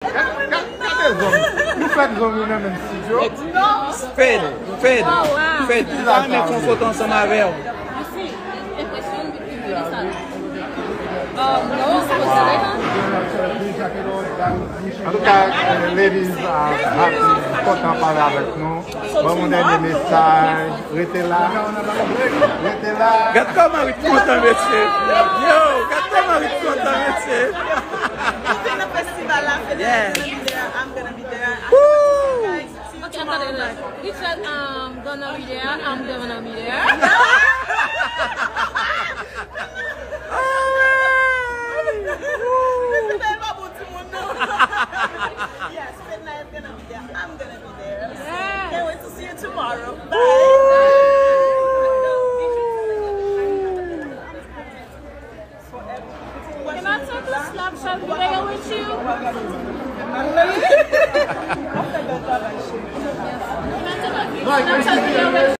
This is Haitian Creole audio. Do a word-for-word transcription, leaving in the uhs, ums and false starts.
Cadê Zombie? Não faz Zombie não é studio? Pedro, Pedro, Pedro, tu vai me com foto ensemble avec elle. En tout cas, ladies are happy, content de parler avec nous. Bon, mon dernier message, restez là. Restez là. Regarde comment il est content, monsieur. Yo, regarde comment il est content, monsieur. In the festival, Yeah. I'm gonna be there. Woo! Okay, I'm gonna be there. We said um gonna be there. I'm gonna be there. Yes, Midnight is gonna be there. I'm gonna be there. Yeah. Can't wait to see you tomorrow. Bye. Can I take a snapshot video with you? Can I take a snapshot video with you?